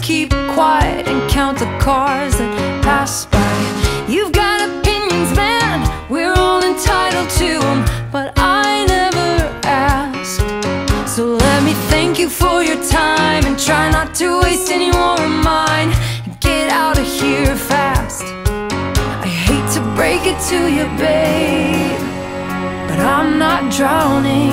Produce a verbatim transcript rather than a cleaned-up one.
keep quiet and count the cars that pass by. You've got opinions, man, we're all entitled to them, but I never asked. So let me thank you for your time, and try not to waste any more of mine. Get out of here fast. I hate to break it to you, babe, but I'm not drowning.